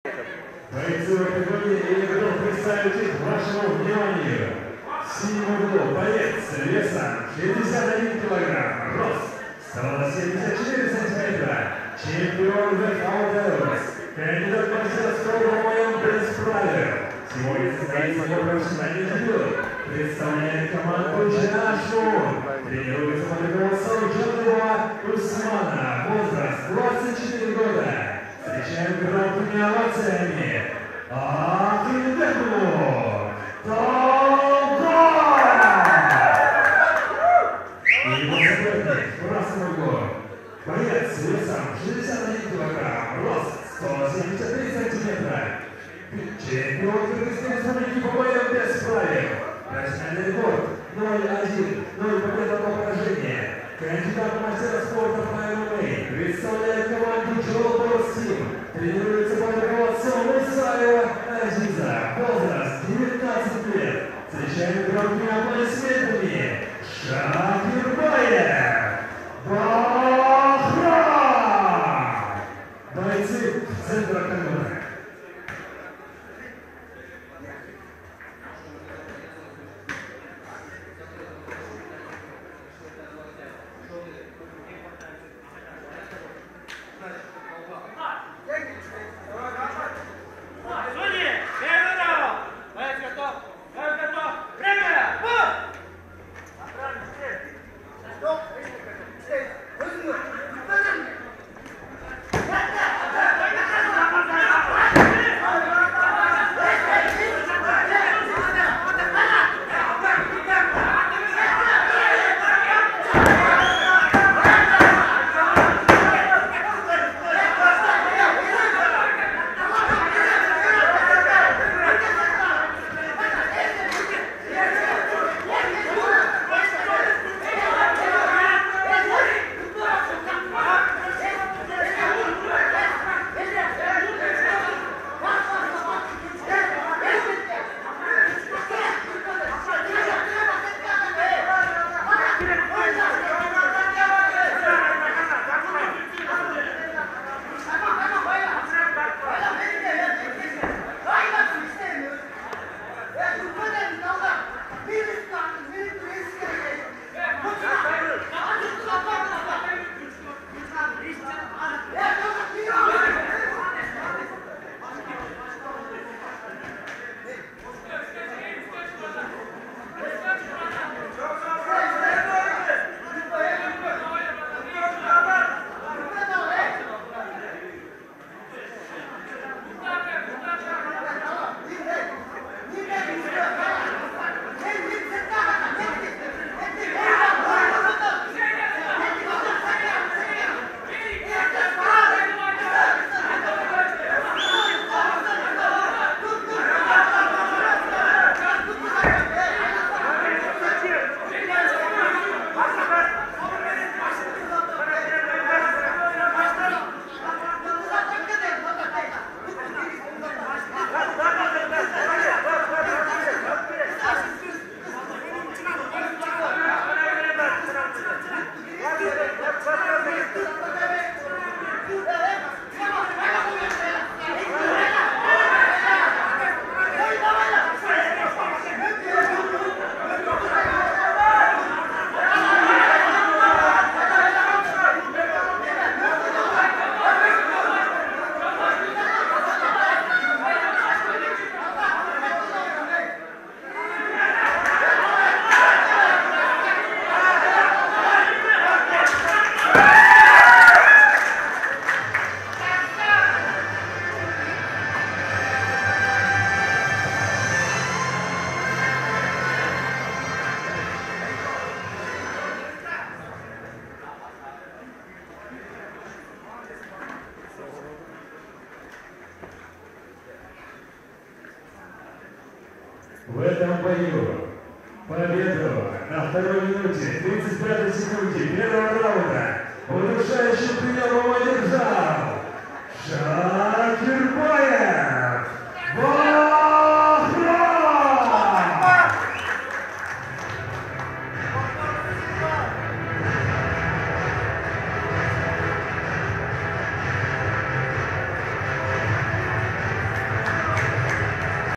Бойцовой категории я готов представить их вашему вниманию. В синем углу боец весом 61 килограмм, рост 174 сантиметра, чемпион ВК, кандидат в мастерского в моем бесправе. Сегодня состоится его профессиональный дебют. Представляет команду Джашун. Тренируется под руководством Джанова Усмана. Возраст 24 года. Встречаем громкими овациями. Ахидеку Толгой! И его соперник в красном углу. Боец весом 61 килограмм, рост 173 сантиметра. Чемпион Кыргызской республики по боям без правил. Профессиональный рекорд 0-1, 0 побед, 1 поражение. Кандидат в мастера спорта по ММА. Представляет команду Джолборс Тим. Тренируется под руководством Мусаева Азиза. Возраст 19 лет. Встречаем громкими аплодисментами Шакирбаев. Бахра! Бойцы центра Камеры. В этом бою победу на второй минуте 35 секунде первого раунда удушающим приемом одержал